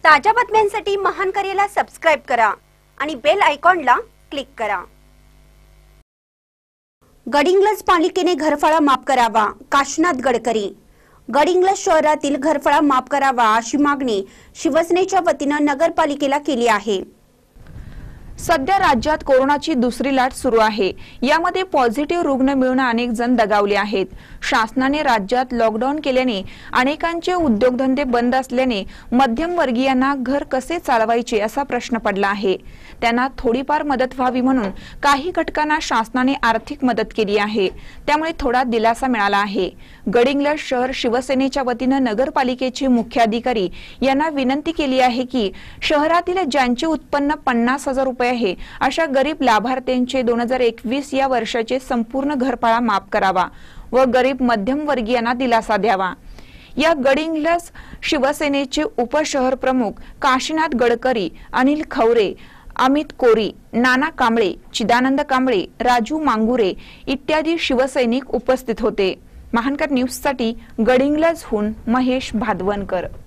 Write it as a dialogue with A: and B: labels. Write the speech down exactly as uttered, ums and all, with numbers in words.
A: ताज्या बातम्यांसाठी महान करेला सबस्क्राइब करा आणि बेल आयकॉनला क्लिक करा। गडिंग्लज पालिकेने घरफाळा माफ करावा, काशीनाथ गडकरी। गडिंग्लज शहरातील घरफाळा माफ करावा अशी मागणी शिवसेनेच्या वतीने नगरपालिकेला केली आहे।
B: सध्या राज्यात कोरोनाची दुसरी लाट सुरू आहे। यामध्ये पॉझिटिव्ह रुग्ण मिळून अनेक जण दगावले आहेत। शासनाने राज्यात लॉकडाऊन केल्याने अनेकांचे उद्योगधंदे बंद असल्याने मध्यमवर्गीयांना घर कसे चालवायचे असा प्रश्न पडला आहे। त्यांना थोडीफार मदत व्हावी म्हणून काही घटकांना शासनाने आर्थिक मदत केली आहे, त्यामुळे थोडा दिलासा मिळाला आहे। गडिंग्लज शहर शिवसेनेच्या वतीने नगरपालिकेचे मुख्याधिकारी यांना विनंती केली आहे की शहरातील ज्यांचे उत्पन्न पन्नास हजार रुपये आहे अशा गरीब लाभार्थ्यांचे दोन हजार एकवीस या वर्षाचे संपूर्ण घरफाळा माफ करावा व गरीब मध्यमवर्गीयांना दिलासा द्यावा। या गडिंग्लज शिवसेनेचे उपशहर प्रमुख काशीनाथ गडकरी, अनिल खवरे, अमित कोरी, नाना कांबळे, चिदानंद कांबळे, राजू मांगुरे इत्यादी शिवसैनिक उपस्थित होते। महानकर न्यूज साठी गडिंग्लजहून महेश भादवनकर।